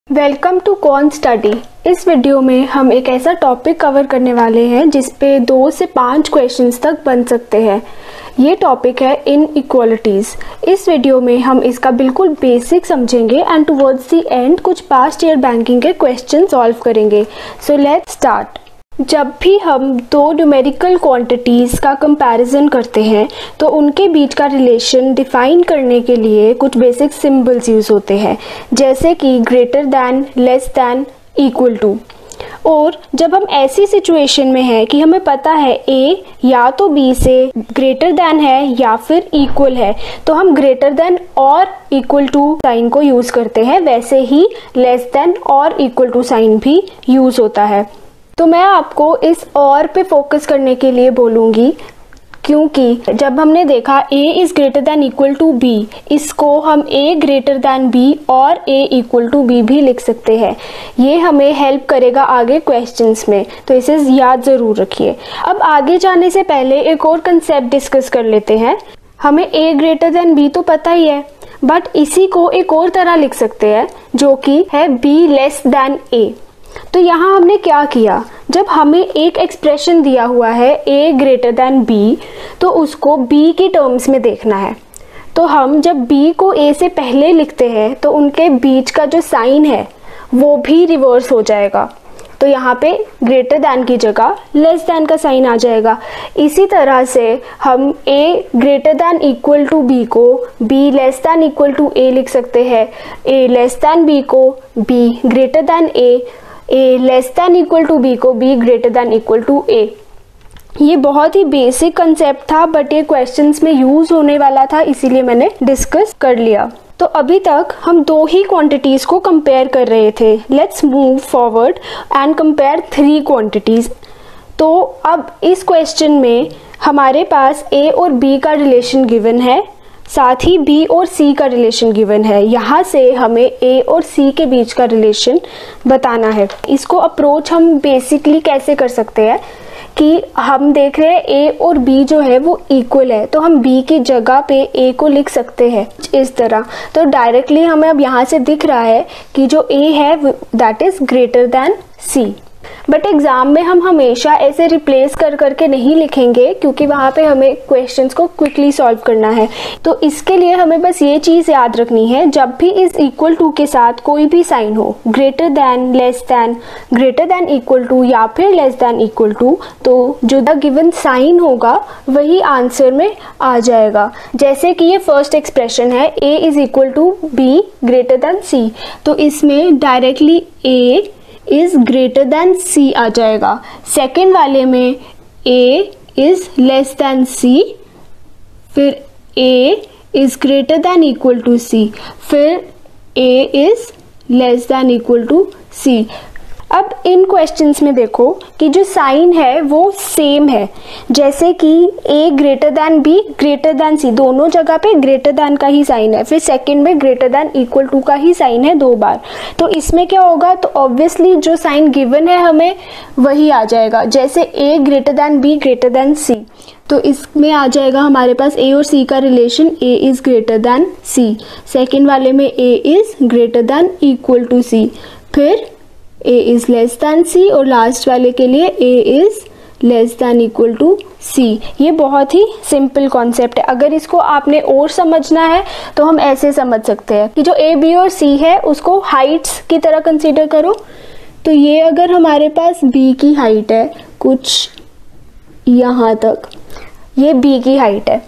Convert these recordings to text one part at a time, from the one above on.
Welcome to con study. इस video में हम एक ऐसा टॉपिक कवर करने वाले हैं जिस पे 2 से 5 क्वेश्चंस तक बन सकते हैं। ये टॉपिक है इनइक्वालिटीज़। इस वीडियो में हम इसका बिल्कुल बेसिक समझेंगे एंड टुवर्ड्स द एंड कुछ पास्ट ईयर बैंकिंग के क्वेश्चन सॉल्व करेंगे। So let's start. जब भी हम 2 न्यूमेरिकल क्वांटिटीज़ का कंपैरिजन करते हैं तो उनके बीच का रिलेशन डिफाइन करने के लिए कुछ बेसिक सिंबल्स यूज़ होते हैं, जैसे कि greater than, less than, equal to. और जब हम ऐसी सिचुएशन में हैं कि हमें पता है A या तो B से ग्रेटर दैन है या फिर इक्वल है, तो हम ग्रेटर दैन और इक्वल टू साइन को यूज़ करते हैं। वैसे ही लेस दैन और इक्वल टू साइन भी यूज़ होता है। तो मैं आपको इस और पे फोकस करने के लिए बोलूँगी, क्योंकि जब हमने देखा A is greater than equal to B, इसको हम A ग्रेटर दैन B और A इक्वल टू B भी लिख सकते हैं। ये हमें हेल्प करेगा आगे क्वेश्चंस में, तो इसे याद ज़रूर रखिए। अब आगे जाने से पहले एक और कंसेप्ट डिस्कस कर लेते हैं। हमें A ग्रेटर दैन B तो पता ही है, बट इसी को एक और तरह लिख सकते हैं जो कि है B लेस दैन A। तो यहाँ हमने क्या किया, जब हमें एक एक्सप्रेशन दिया हुआ है A ग्रेटर दैन B, तो उसको B की टर्म्स में देखना है। तो हम जब B को A से पहले लिखते हैं तो उनके बीच का जो साइन है वो भी रिवर्स हो जाएगा। तो यहाँ पे ग्रेटर दैन की जगह लेस दैन का साइन आ जाएगा। इसी तरह से हम A greater than equal to B को B less than equal to A लिख सकते हैं। A लेस दैन B को B greater than A less than equal to B को B greater than equal to A। ये बहुत ही basic concept था, बट ये क्वेश्चंस में यूज़ होने वाला था, इसीलिए मैंने डिस्कस कर लिया। तो अभी तक हम 2 ही क्वांटिटीज़ को कंपेयर कर रहे थे। Let's move forward and compare 3 quantities. तो अब इस क्वेश्चन में हमारे पास A और B का रिलेशन गिवन है, साथ ही B और C का रिलेशन गिवन है। यहाँ से हमें A और C के बीच का रिलेशन बताना है। इसको अप्रोच हम बेसिकली कैसे कर सकते हैं कि हम देख रहे हैं A और B जो है वो इक्वल है, तो हम B की जगह पे A को लिख सकते हैं इस तरह। तो डायरेक्टली हमें अब यहाँ से दिख रहा है कि जो A है that is greater than C। But exam में हम हमेशा ऐसे रिप्लेस कर करके नहीं लिखेंगे, क्योंकि वहाँ पे हमें क्वेश्चंस को क्विकली सॉल्व करना है। तो इसके लिए हमें बस ये चीज़ याद रखनी है, जब भी इस इक्वल टू के साथ कोई भी साइन हो, greater than, less than, greater than equal to या फिर लेस दैन इक्वल टू, तो जो द गिवन साइन होगा वही आंसर में आ जाएगा। जैसे कि ये फर्स्ट एक्सप्रेशन है A is equal to B greater than C, तो इसमें directly A is greater than C आ जाएगा। सेकेंड वाले में A is less than C, फिर A is greater than equal to C, फिर A is less than equal to C। अब इन questions में देखो कि जो साइन है वो सेम है, जैसे कि A greater than B greater than C, दोनों जगह पे ग्रेटर दैन का ही साइन है। फिर सेकंड में ग्रेटर दैन इक्वल टू का ही साइन है 2 बार। तो इसमें क्या होगा, तो ऑब्वियसली जो साइन गिवन है हमें वही आ जाएगा। जैसे A greater than B greater than C, तो इसमें आ जाएगा हमारे पास A और C का relation A is greater than C। Second वाले में A is greater than equal to C, फिर A is less than C, और लास्ट वाले के लिए A is less than equal to C। ये बहुत ही सिंपल कॉन्सेप्ट है। अगर इसको आपने और समझना है तो हम ऐसे समझ सकते हैं कि जो A, B और C है उसको हाइट्स की तरह कंसीडर करो। तो ये अगर हमारे पास B की हाइट है कुछ यहाँ तक, ये B की हाइट है,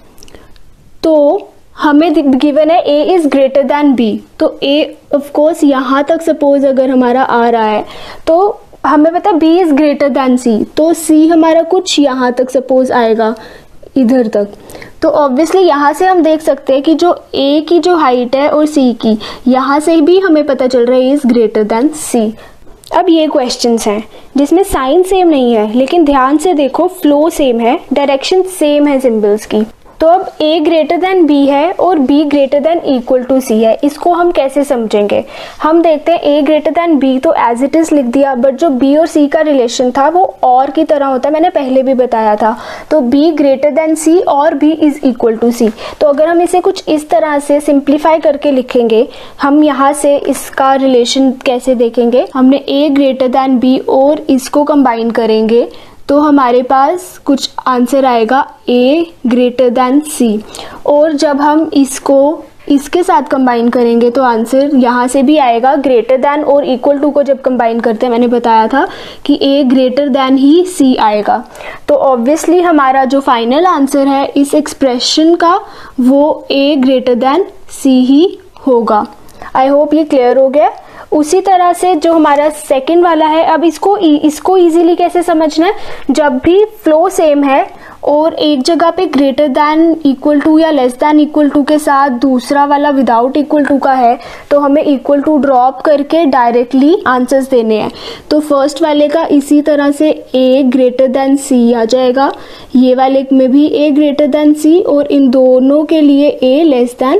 तो हमें गिवन है A is greater than B, तो A ऑफ कोर्स यहाँ तक सपोज अगर हमारा आ रहा है, तो हमें पता है B is greater than C, तो C हमारा कुछ यहाँ तक सपोज आएगा इधर तक। तो ऑब्वियसली यहाँ से हम देख सकते हैं कि जो A की जो हाइट है और C की, यहाँ से भी हमें पता चल रहा है इज़ ग्रेटर दैन C। अब ये क्वेश्चंस हैं जिसमें साइन सेम नहीं है, लेकिन ध्यान से देखो फ्लो सेम है, डायरेक्शन सेम है सिंबल्स की। तो अब a ग्रेटर देन b है और b greater than equal to c है, इसको हम कैसे समझेंगे? हम देखते हैं a ग्रेटर देन b तो एज इट इज लिख दिया, बट जो b और c का रिलेशन था वो और की तरह होता है, मैंने पहले भी बताया था। तो b ग्रेटर देन c और b is equal to c। तो अगर हम इसे कुछ इस तरह से सिंप्लीफाई करके लिखेंगे, हम यहाँ से इसका रिलेशन कैसे देखेंगे? हमने a ग्रेटर देन b और इसको कंबाइन करेंगे तो हमारे पास कुछ आंसर आएगा a ग्रेटर देन c, और जब हम इसको इसके साथ कंबाइन करेंगे तो आंसर यहाँ से भी आएगा ग्रेटर देन और इक्वल टू को जब कंबाइन करते हैं मैंने बताया था कि a ग्रेटर देन ही c आएगा। तो ऑब्वियसली हमारा जो फाइनल आंसर है इस एक्सप्रेशन का वो a ग्रेटर देन c ही होगा। आई होप ये क्लियर हो गया। उसी तरह से जो हमारा सेकंड वाला है, अब इसको इजीली कैसे समझना है? जब भी फ्लो सेम है और एक जगह पे ग्रेटर देन इक्वल टू या लेस देन इक्वल टू के साथ दूसरा वाला विदाउट इक्वल टू का है तो हमें इक्वल टू ड्रॉप करके डायरेक्टली आंसर्स देने हैं। तो फर्स्ट वाले का इसी तरह से a ग्रेटर देन c आ जाएगा, ये वाले में भी a ग्रेटर देन c, और इन दोनों के लिए a लेस देन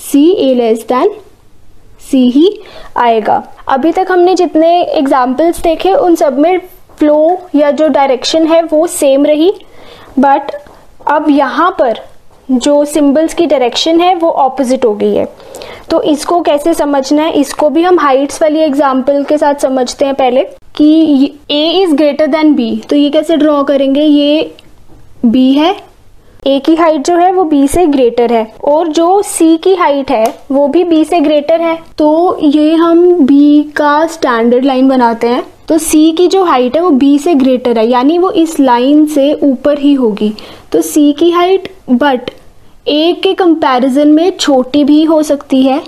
c ही आएगा। अभी तक हमने जितने एग्जाम्पल्स देखे उन सब में फ्लो या जो डायरेक्शन है वो सेम रही, बट अब यहाँ पर जो सिंबल्स की डायरेक्शन है वो ऑपोजिट हो गई है। तो इसको कैसे समझना है? इसको भी हम हाइट्स वाली एग्जाम्पल के साथ समझते हैं पहले कि a is greater than b। तो ये कैसे ड्रॉ करेंगे? ये b है, a की हाइट जो है वो b से ग्रेटर है और जो c की हाइट है वो भी b से ग्रेटर है। तो ये हम b का स्टैंडर्ड लाइन बनाते हैं। तो c की जो हाइट है वो b से ग्रेटर है, यानी वो इस लाइन से ऊपर ही होगी। तो c की हाइट बट a के कंपैरिजन में छोटी भी हो सकती है,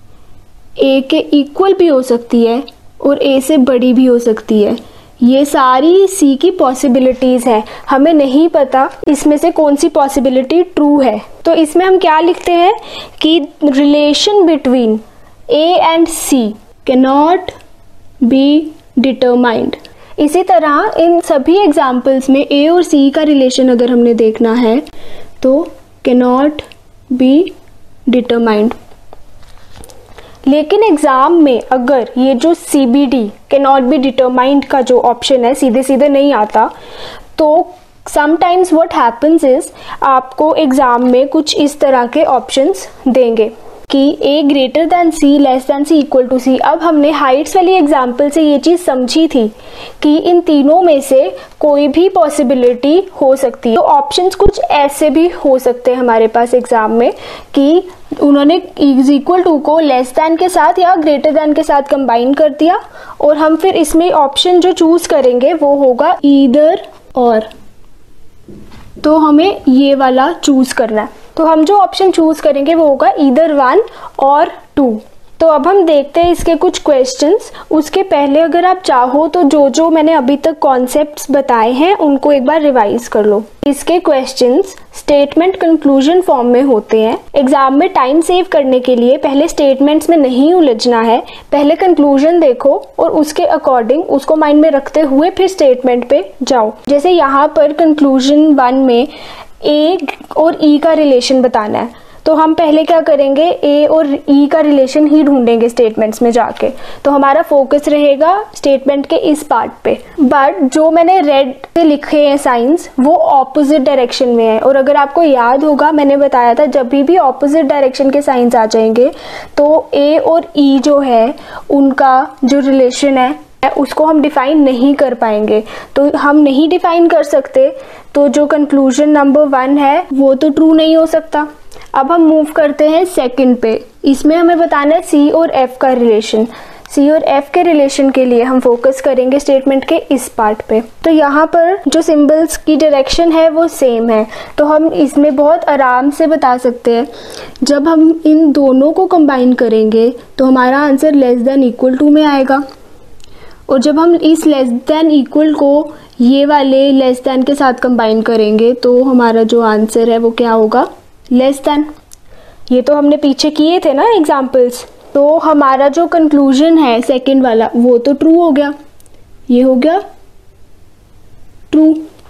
a के इक्वल भी हो सकती है और a से बड़ी भी हो सकती है। ये सारी c की पॉसिबिलिटीज है, हमें नहीं पता इसमें से कौन सी पॉसिबिलिटी ट्रू है। तो इसमें हम क्या लिखते हैं कि relation between a and c can not be determined. इसी तरह इन सभी एग्जाम्पल्स में a और c का रिलेशन अगर हमने देखना है तो कैन नॉट बी डिटरमाइंड। लेकिन एग्जाम में अगर ये जो CBD can not be determined का जो ऑप्शन है सीधे सीधे नहीं आता, तो समटाइम्स व्हाट हैपन्स इज आपको एग्जाम में कुछ इस तरह के ऑप्शंस देंगे कि a greater than c less than c equal to c। अब हमने हाइट्स वाली एग्जाम्पल से ये चीज़ समझी थी कि इन तीनों में से कोई भी पॉसिबिलिटी हो सकती है। तो ऑप्शंस कुछ ऐसे भी हो सकते हैं हमारे पास एग्जाम में कि उन्होंने इज इक्वल टू को लेस देन के साथ या ग्रेटर देन के साथ कंबाइन कर दिया और हम फिर इसमें ऑप्शन जो चूज करेंगे वो होगा ईदर और। तो हमें ये वाला चूज करना है। तो हम जो ऑप्शन चूज करेंगे वो होगा ईदर 1 और 2। तो अब हम देखते हैं इसके कुछ क्वेश्चंस। उसके पहले अगर आप चाहो तो जो जो मैंने अभी तक कॉन्सेप्ट्स बताए हैं उनको एक बार रिवाइज कर लो। इसके क्वेश्चंस स्टेटमेंट कंक्लूजन फॉर्म में होते हैं। एग्जाम में टाइम सेव करने के लिए पहले स्टेटमेंट्स में नहीं उलझना है, पहले कंक्लूजन देखो और उसके अकॉर्डिंग उसको माइंड में रखते हुए फिर स्टेटमेंट पे जाओ। जैसे यहाँ पर कंक्लूजन 1 में ए और ई का रिलेशन बताना है, तो हम पहले क्या करेंगे, ए और ई का रिलेशन ही ढूंढेंगे स्टेटमेंट्स में जाके। तो हमारा फोकस रहेगा स्टेटमेंट के इस पार्ट पे। बट जो मैंने रेड से लिखे हैं साइंस वो ऑपोजिट डायरेक्शन में है, और अगर आपको याद होगा मैंने बताया था जब भी ऑपोजिट डायरेक्शन के साइंस आ जाएंगे तो ए और ई जो है उनका जो रिलेशन है उसको हम डिफाइन नहीं कर पाएंगे। तो हम नहीं डिफाइन कर सकते तो जो कंक्लूजन नंबर 1 है वो तो ट्रू नहीं हो सकता। अब हम मूव करते हैं सेकंड पे। इसमें हमें बताना है सी और एफ का रिलेशन। सी और एफ के रिलेशन के लिए हम फोकस करेंगे स्टेटमेंट के इस पार्ट पे। तो यहाँ पर जो सिंबल्स की डायरेक्शन है वो सेम है, तो हम इसमें बहुत आराम से बता सकते हैं। जब हम इन दोनों को कंबाइन करेंगे तो हमारा answer less than equal to में आएगा, और जब हम इस लेस देन इक्वल को ये वाले लेस देन के साथ कंबाइन करेंगे तो हमारा जो आंसर है वो क्या होगा, लेस देन। ये तो हमने पीछे किए थे ना एग्जाम्पल्स। तो हमारा जो कंक्लूजन है सेकंड वाला वो तो ट्रू हो गया, ये हो गया ट्रू।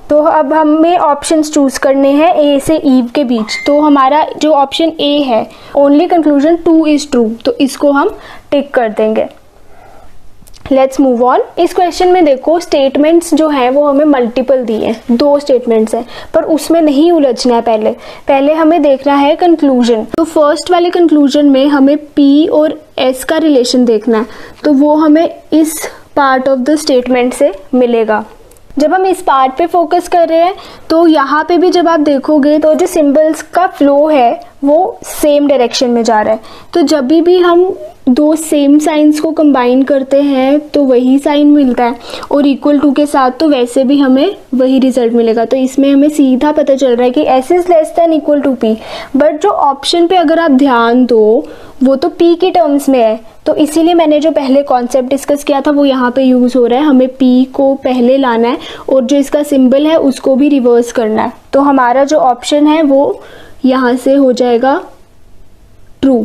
तो अब हमें ऑप्शंस चूज करने हैं ए से ईव के बीच। तो हमारा जो ऑप्शन ए है, ओनली कंक्लूजन 2 इज ट्रू, तो इसको हम टिक कर देंगे। Let's move on. इस क्वेश्चन में देखो स्टेटमेंट्स जो हैं वो हमें मल्टीपल दिए हैं, 2 स्टेटमेंट्स हैं, पर उसमें नहीं उलझना है। पहले हमें देखना है कंक्लूजन। तो फर्स्ट वाले कंक्लूजन में हमें पी और एस का रिलेशन देखना है, तो वो हमें इस पार्ट ऑफ द स्टेटमेंट से मिलेगा। जब हम इस पार्ट पे फोकस कर रहे हैं तो यहाँ पे भी जब आप देखोगे तो जो सिंबल्स का फ्लो है वो सेम डायरेक्शन में जा रहा है। तो जब भी हम 2 सेम साइंस को कंबाइन करते हैं तो वही साइन मिलता है, और इक्वल टू के साथ तो वैसे भी हमें वही रिजल्ट मिलेगा। तो इसमें हमें सीधा पता चल रहा है कि S is less than equal to P. But जो ऑप्शन पे अगर आप ध्यान दो वो तो पी के टर्म्स में है, तो इसीलिए मैंने जो पहले कॉन्सेप्ट डिस्कस किया था वो यहाँ पे यूज हो रहा है। हमें पी को पहले लाना है और जो इसका सिंबल है उसको भी रिवर्स करना है। तो हमारा जो ऑप्शन है वो यहाँ से हो जाएगा ट्रू।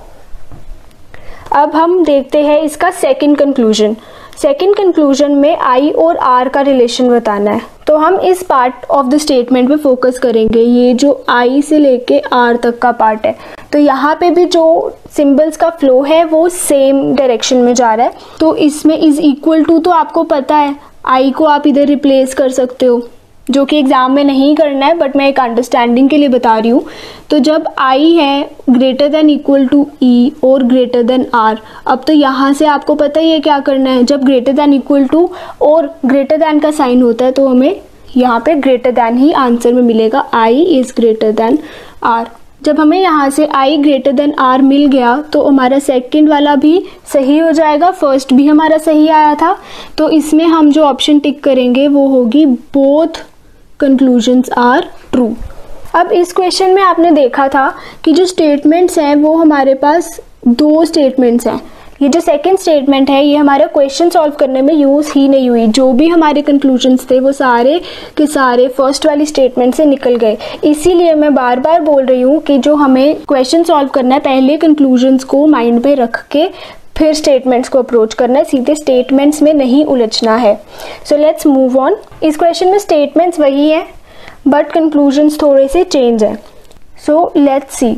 अब हम देखते हैं इसका सेकंड कंक्लूजन। सेकंड कंक्लूजन में आई और आर का रिलेशन बताना है। तो हम इस पार्ट ऑफ द स्टेटमेंट पे फोकस करेंगे, ये जो आई से लेके आर तक का पार्ट है। तो यहाँ पे भी जो सिंबल्स का फ्लो है वो सेम डायरेक्शन में जा रहा है। तो इसमें इज इक्वल टू तो आपको पता है, आई को आप इधर रिप्लेस कर सकते हो, जो कि एग्जाम में नहीं करना है, बट मैं एक अंडरस्टैंडिंग के लिए बता रही हूँ। तो जब आई है greater than equal to E और ग्रेटर देन आर, अब तो यहाँ से आपको पता ही है क्या करना है। जब ग्रेटर देन इक्वल टू और ग्रेटर देन का साइन होता है तो हमें यहाँ पे ग्रेटर देन ही आंसर में मिलेगा, I is greater than R. जब हमें यहाँ से आई ग्रेटर देन आर मिल गया तो हमारा सेकंड वाला भी सही हो जाएगा, फर्स्ट भी हमारा सही आया था। तो इसमें हम जो ऑप्शन टिक करेंगे वो होगी बोथ कंक्लूजन्स आर ट्रू। अब इस क्वेश्चन में आपने देखा था कि जो स्टेटमेंट्स हैं वो हमारे पास 2 स्टेटमेंट्स हैं। ये जो सेकंड स्टेटमेंट है ये हमारा क्वेश्चन सॉल्व करने में यूज़ ही नहीं हुई। जो भी हमारे कंक्लूजन्स थे वो सारे के सारे फर्स्ट वाली स्टेटमेंट से निकल गए। इसीलिए मैं बार बार बोल रही हूँ कि जो हमें क्वेश्चन सॉल्व करना है पहले कंक्लूजन्स को माइंड में रख के फिर स्टेटमेंट्स को अप्रोच करना है, सीधे स्टेटमेंट्स में नहीं उलझना है। So let's move on. इस क्वेश्चन में स्टेटमेंट्स वही है बट कंक्लूजन्स थोड़े से चेंज है। So let's see.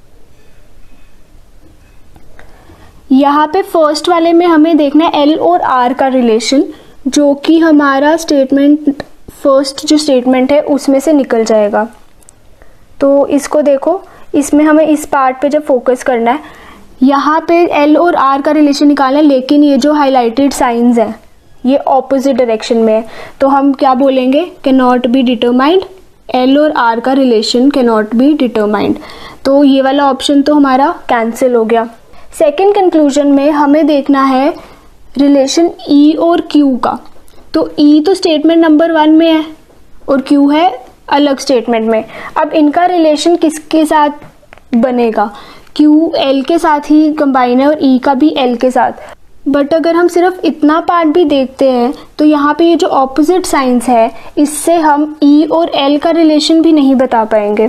यहाँ पे फर्स्ट वाले में हमें देखना है एल और आर का रिलेशन, जो कि हमारा स्टेटमेंट फर्स्ट जो स्टेटमेंट है उसमें से निकल जाएगा। तो इसको देखो, इसमें हमें इस पार्ट पे जब फोकस करना है, यहाँ पे एल और आर का रिलेशन निकालना है, लेकिन ये जो हाईलाइटेड साइंस हैं ये ऑपोजिट डायरेक्शन में है। तो हम क्या बोलेंगे, can not be determined. L और आर का रिलेशन कैन नॉट बी डिटरमाइंड। तो ये वाला ऑप्शन तो हमारा कैंसिल हो गया। सेकेंड कंक्लूजन में हमें देखना है रिलेशन ई और क्यू का। तो ई तो स्टेटमेंट नंबर 1 में है और क्यू है अलग स्टेटमेंट में। अब इनका रिलेशन किसके साथ बनेगा, क्यू एल के साथ ही कंबाइन है और ई का भी एल के साथ। बट अगर हम सिर्फ इतना पार्ट भी देखते हैं तो यहाँ पे ये जो ऑपोजिट साइंस है इससे हम ई और एल का रिलेशन भी नहीं बता पाएंगे।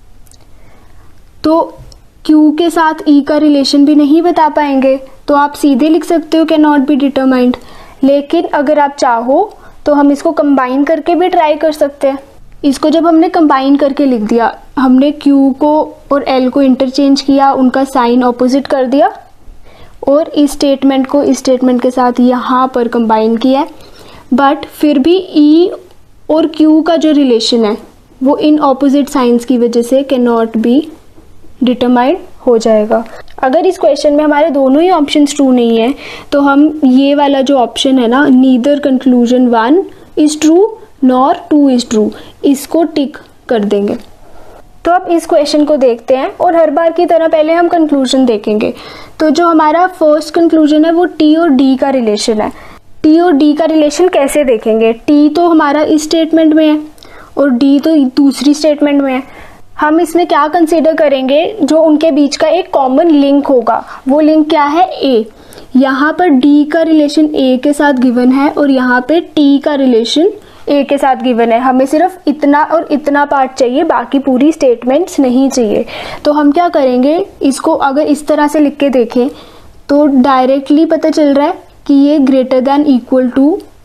तो क्यू के साथ ई का रिलेशन भी नहीं बता पाएंगे, तो आप सीधे लिख सकते हो कैन नॉट बी डिटरमाइंड। लेकिन अगर आप चाहो तो हम इसको कंबाइन करके भी ट्राई कर सकते हैं। इसको जब हमने कंबाइन करके लिख दिया, हमने क्यू को और एल को इंटरचेंज किया, उनका साइन ऑपोजिट कर दिया और इस स्टेटमेंट को इस स्टेटमेंट के साथ यहाँ पर कंबाइन किया, बट फिर भी ई और क्यू का जो रिलेशन है वो इन ऑपोजिट साइंस की वजह से कैन नॉट बी डिटरमाइंड हो जाएगा। अगर इस क्वेश्चन में हमारे दोनों ही ऑप्शन ट्रू नहीं है तो हम ये वाला जो ऑप्शन है ना, neither conclusion 1 is true nor 2 is true, इसको टिक कर देंगे। तो अब इस क्वेश्चन को देखते हैं और हर बार की तरह पहले हम कंक्लूजन देखेंगे। तो जो हमारा फर्स्ट कंक्लूजन है वो टी और डी का रिलेशन है। टी और डी का रिलेशन कैसे देखेंगे, टी तो हमारा इस स्टेटमेंट में है और डी तो दूसरी स्टेटमेंट में है। हम इसमें क्या कंसीडर करेंगे, जो उनके बीच का एक कॉमन लिंक होगा, वो लिंक क्या है, ए। यहाँ पर डी का रिलेशन ए के साथ गिवन है और यहाँ पे टी का रिलेशन ए के साथ गिवन है। हमें सिर्फ इतना और इतना पार्ट चाहिए, बाकी पूरी स्टेटमेंट्स नहीं चाहिए। तो हम क्या करेंगे, इसको अगर इस तरह से लिख के देखें तो डायरेक्टली पता चल रहा है कि ये ग्रेटर देन इक्वल टू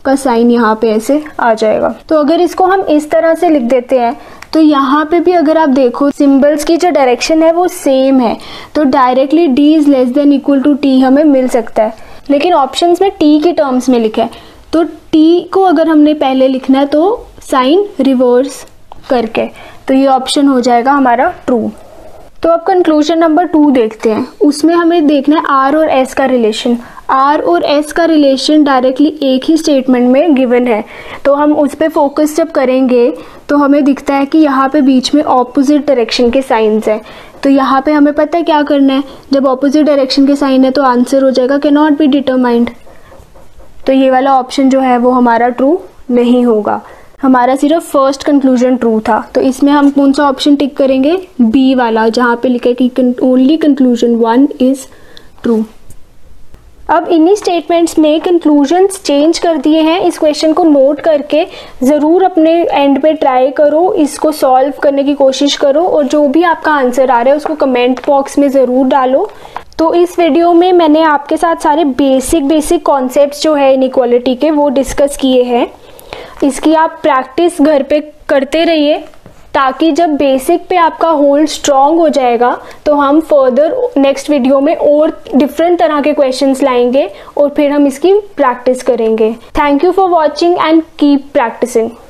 का साइन यहाँ पे ऐसे आ जाएगा। तो अगर इसको हम इस तरह से लिख देते हैं तो यहाँ पे भी अगर आप देखो सिंबल्स की जो डायरेक्शन है वो सेम है, तो directly d is less than equal to t हमें मिल सकता है। लेकिन ऑप्शंस में t के टर्म्स में लिखा है, तो t को अगर हमने पहले लिखना है तो साइन रिवर्स करके, तो ये ऑप्शन हो जाएगा हमारा ट्रू। तो अब कंक्लूजन नंबर 2 देखते हैं। उसमें हमें देखना है r और s का रिलेशन। r और s का रिलेशन डायरेक्टली एक ही स्टेटमेंट में गिवन है, तो हम उस पर फोकस जब करेंगे तो हमें दिखता है कि यहाँ पे बीच में ऑपोजिट डायरेक्शन के साइंस हैं। तो यहाँ पे हमें पता है क्या करना है, जब ऑपोजिट डायरेक्शन के साइन है तो आंसर हो जाएगा कैन नॉट बी डिटरमाइंड। तो ये वाला ऑप्शन जो है वो हमारा ट्रू नहीं होगा, हमारा सिर्फ फर्स्ट कंक्लूजन ट्रू था। तो इसमें हम कौन सा ऑप्शन टिक करेंगे, बी वाला, जहाँ पे लिखा है कि ओनली कंक्लूजन 1 इज ट्रू। अब इन्हीं स्टेटमेंट्स में कंक्लूजन्स चेंज कर दिए हैं। इस क्वेश्चन को नोट करके ज़रूर अपने एंड पे ट्राई करो, इसको सॉल्व करने की कोशिश करो और जो भी आपका आंसर आ रहा है उसको कमेंट बॉक्स में ज़रूर डालो। तो इस वीडियो में मैंने आपके साथ सारे बेसिक कॉन्सेप्ट्स जो है इनइक्वालिटी के वो डिस्कस किए हैं। इसकी आप प्रैक्टिस घर पे करते रहिए ताकि जब बेसिक पे आपका होल्ड स्ट्रॉन्ग हो जाएगा तो हम फर्दर नेक्स्ट वीडियो में और डिफरेंट तरह के क्वेश्चंस लाएंगे और फिर हम इसकी प्रैक्टिस करेंगे। Thank you for watching and keep practising.